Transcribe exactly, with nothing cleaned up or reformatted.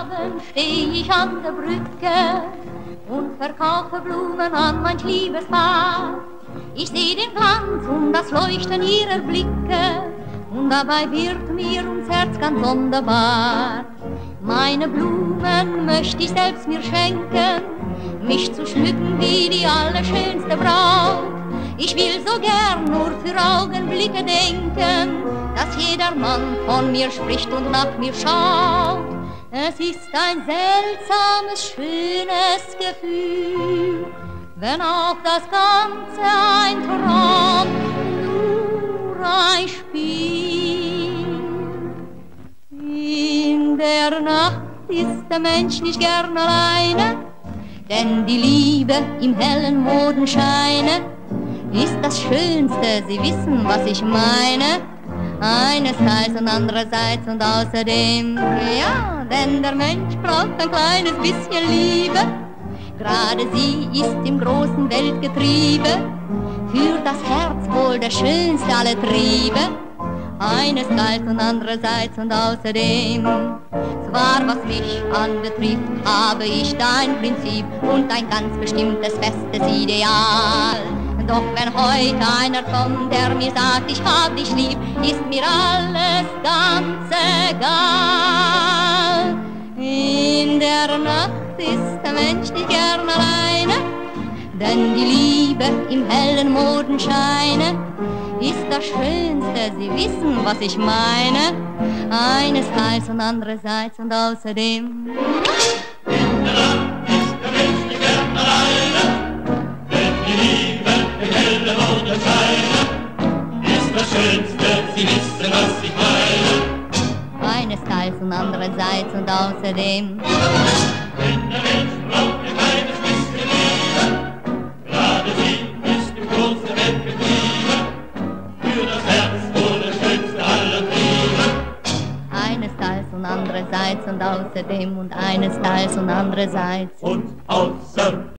Abend steh ich an der Brücke und verkaufe Blumen an manch liebes Paar. Ich seh den Glanz und das Leuchten ihrer Blicke und dabei wird mir ums Herz ganz sonderbar. Meine Blumen möchte ich selbst mir schenken, mich zu schmücken wie die allerschönste Braut. Ich will so gern nur für Augenblicke denken, dass jeder Mann von mir spricht und nach mir schaut. Es ist ein seltsames, schönes Gefühl, wenn auch das Ganze ein Traum, nur ein Spiel. In der Nacht ist der Mensch nicht gern alleine, denn die Liebe im hellen Mondenscheine ist das Schönste, Sie wissen, was ich meine. Einerseits und andererseits und außerdem, ja, denn der Mensch braucht ein kleines bisschen Liebe. Gerade sie ist im großen Weltgetriebe, für das Herz wohl der schönste aller Triebe. Einerseits und andererseits und außerdem, zwar was mich anbetrifft, habe ich da ein Prinzip und ein ganz bestimmtes festes Ideal. Doch wenn heute einer kommt, der mir sagt, ich hab dich lieb, ist mir alles ganz egal. In der Nacht ist der Mensch nicht gern alleine, denn die Liebe im hellen Mondenscheine ist das Schönste, Sie wissen, was ich meine. Einerseits und andererseits und außerdem. In der Nacht ist der Mensch nicht gern alleine, denn die Liebe im hellen Mondenscheine ist das Schönste, Sie wissen, was ich meine. Einerseits und andererseits und außerdem. Denn der Mensch braucht ein kleines bisschen Liebe, gerade sie ist im großen Weltgetriebe, für das Herz wohl der schönste aller Triebe. Einerseits und andererseits und außerdem und einerseits und andererseits. Und außer